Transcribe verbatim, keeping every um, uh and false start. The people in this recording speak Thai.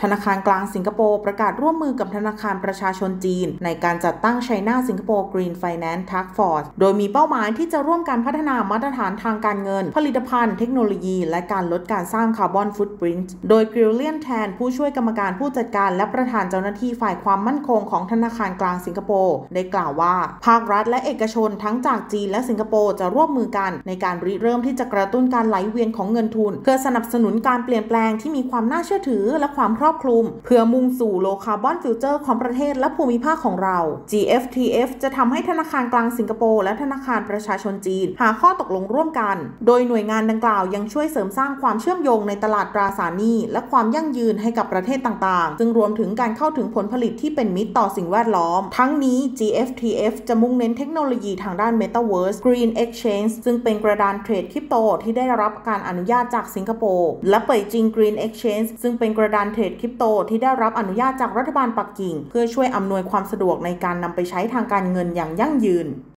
ธนาคารกลางสิงคโปร์ประกาศร่วมมือกับธนาคารประชาชนจีนในการจัดตั้ง China Singapore Green Finance Task Force โดยมีเป้าหมายที่จะร่วมกันพัฒนามาตรฐานทางการเงินผลิตภัณฑ์เทคโนโลยีและการลดการสร้างคาร์บอนฟุตปรินท์โดยกิลเลียนแทนผู้ช่วยกรรมการผู้จัดการและประธานเจ้าหน้าที่ฝ่ายความมั่นคงของธนาคารกลางสิงคโปร์ได้กล่าวว่าภาครัฐและเอกชนทั้งจากจีนและสิงคโปร์จะร่วมมือกันในการริเริ่มที่จะกระตุ้นการไหลเวียนของเงินทุนเพื่อสนับสนุนการเปลี่ยนแปลงที่มีความน่าเชื่อถือและความครอบคลุมเพื่อมุ่งสู่โลคาร์บอนฟิวเจอร์ของประเทศและภูมิภาคของเรา จี เอฟ ที เอฟ จะทำให้ธนาคารกลางสิงคโปร์และธนาคารประชาชนจีนหาข้อตกลงร่วมกันโดยหน่วยงานดังกล่าวยังช่วยเสริมสร้างความเชื่อมโยงในตลาดตราสารหนี้และความยั่งยืนให้กับประเทศต่างๆซึ่งรวมถึงการเข้าถึงผลผลิตที่เป็นมิตรต่อสิ่งแวดล้อมทั้งนี้ จี เอฟ ที เอฟ จะมุ่งเน้นเทคโนโลยีทางด้าน Metaverse Green Exchange ซึ่งเป็นกระดานเทรดคริปโตที่ได้รับการอนุญาตจากสิงคโปร์และเป่ยจิง Green Exchange ซึ่งเป็นกระดานเทรดคริปโตที่ได้รับอนุญาตจากรัฐบาลปักกิ่งเพื่อช่วยอำนวยความสะดวกในการนำไปใช้ทางการเงินอย่างยั่งยืน